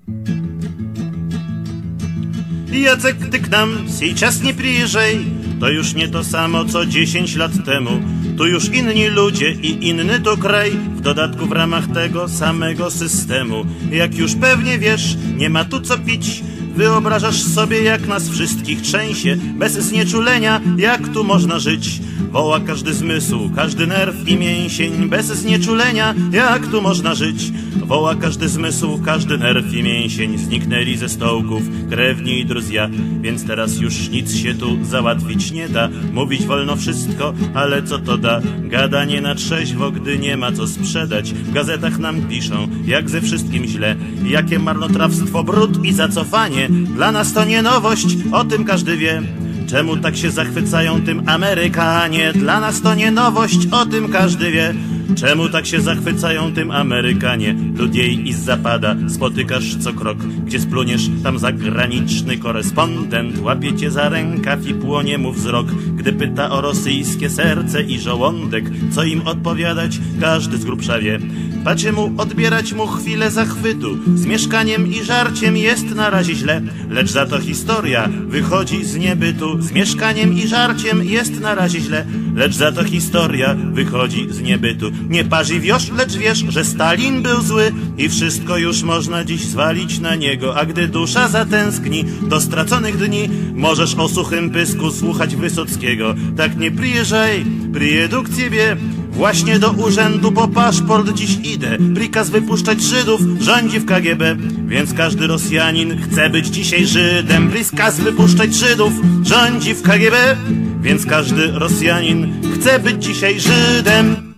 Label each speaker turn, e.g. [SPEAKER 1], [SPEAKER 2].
[SPEAKER 1] Jacek, ty k nam сейчас nie przyjeżdżaj, to już nie to samo co 10 lat temu. Tu już inni ludzie i inny to kraj, w dodatku w ramach tego samego systemu. Jak już pewnie wiesz, nie ma tu co pić. Wyobrażasz sobie, jak nas wszystkich trzęsie, bez znieczulenia, jak tu można żyć. Woła każdy zmysł, każdy nerw i mięsień, bez znieczulenia, jak tu można żyć. Woła każdy zmysł, każdy nerw i mięsień, zniknęli ze stołków krewni i druzja, więc teraz już nic się tu załatwić nie da. Mówić wolno wszystko, ale co to da? Gadanie na trzeźwo, gdy nie ma co sprzedać. W gazetach nam piszą, jak ze wszystkim źle, jakie marnotrawstwo, brud i zacofanie. Dla nas to nie nowość, o tym każdy wie. Czemu tak się zachwycają tym Amerykanie? Dla nas to nie nowość, o tym każdy wie. Czemu tak się zachwycają tym Amerykanie? Lud jej i zapada, spotykasz co krok. Gdzie spluniesz, tam zagraniczny korespondent łapie cię za rękaw i płonie mu wzrok. Gdy pyta o rosyjskie serce i żołądek, co im odpowiadać, każdy z grubsza wie. Pacie mu odbierać mu chwilę zachwytu, z mieszkaniem i żarciem jest na razie źle, lecz za to historia wychodzi z niebytu. Z mieszkaniem i żarciem jest na razie źle, lecz za to historia wychodzi z niebytu. Nie parzy wioś, lecz wiesz, że Stalin był zły i wszystko już można dziś zwalić na niego. A gdy dusza zatęskni do straconych dni, możesz o suchym pysku słuchać Wysockiego. Tak nie przyjeżdżaj, przyjedu k ciebie, właśnie do urzędu po paszport dziś idę. Prikaz wypuszczać Żydów rządzi w KGB, więc każdy Rosjanin chce być dzisiaj Żydem. Prikaz wypuszczać Żydów rządzi w KGB, więc każdy Rosjanin chce być dzisiaj Żydem.